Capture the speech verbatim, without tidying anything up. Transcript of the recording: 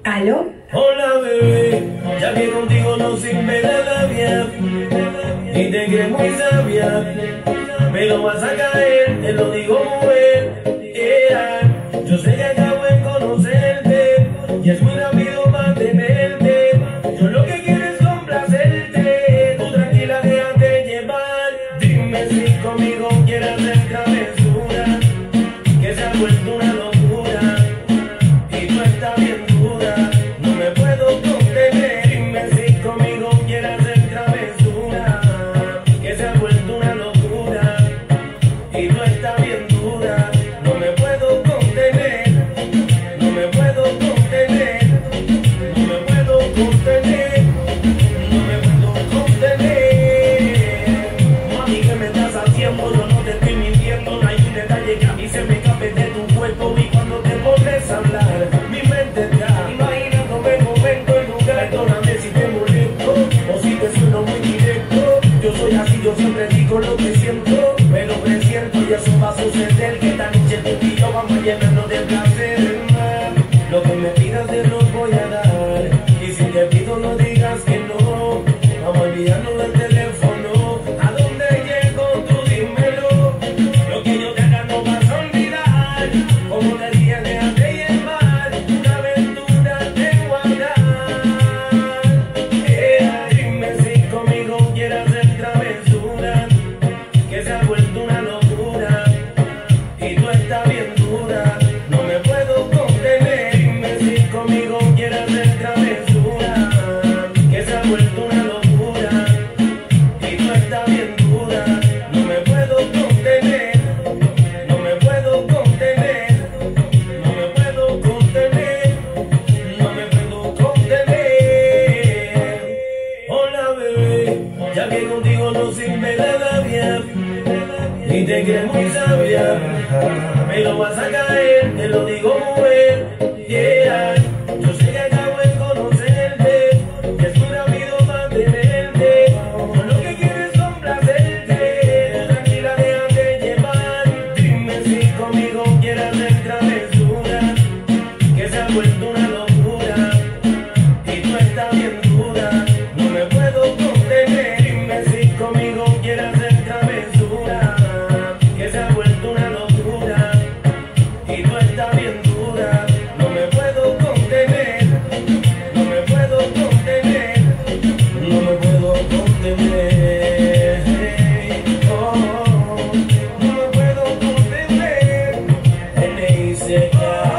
¿Aló? Hola bebé, ya que contigo no sirve la labia y te crees muy sabia, me lo vas a caer, te lo digo mujer. Yeah. Yo sé que acabo de conocerte y es muy rápido mantenerte. Yo lo que quiero es complacerte, tú tranquila déjate llevar. Dime si conmigo quieres hacer travesura, que se ha vuelto una locura y tú estás bien dura. No me puedo contener, dime si conmigo quieres hacer travesura, que se ha vuelto una locura y tú estás bien dura. No me puedo contener, no me puedo contener, no me puedo contener, no me puedo contener. Mami, ¿qué me estás haciendo? Yo no te estoy mintiendo, no hay un detalle que a mí se me escape de tu cuerpo. Y cuando te pones a hablar, mi mente está imaginándome momento en lugar. Perdóname si te molesto o si te sueno muy directo. Yo soy así, yo siempre digo lo que siento, pero presiento y eso va a suceder, que esta noche tú y yo vamos a llenarnos de placer. Lo que me pidas te lo voy a dar, y si te pido no digas que no. Vamos a olvidarnos del teléfono. ¿A dónde llego? Tú dímelo. Lo que yo te haga no vas a olvidar. Como te dije, déjate llevar, una aventura te voy a dar. Yeah. Dime si conmigo quieres hacer travesura, que se ha vuelto una locura y tú estás bien dura. No me puedo contener, dime si conmigo quieres hacer travesura, que se ha vuelto una locura y tú estás bien dura. No me puedo contener, no me puedo contener, no me puedo contener, no me puedo contener. Hola bebé, ya que contigo no sirve la labia y te crees muy sabia, me lo vas a caer, te lo digo mujer. Yeah. Yo sé que acabo de conocerte y es muy rápido mantenerte. Yo lo que quiero es complacerte, tranquila déjate llevar. Dime si conmigo quieres hacer travesura, que se ha vuelto una locura y tú estás bien dura. No me puedo contener, dime si conmigo quieres hacer travesura, que se ha vuelto una locura y tú estás bien dura. No me puedo contener, no me puedo contener, no me puedo contener. Oh, no me puedo contener. N I C K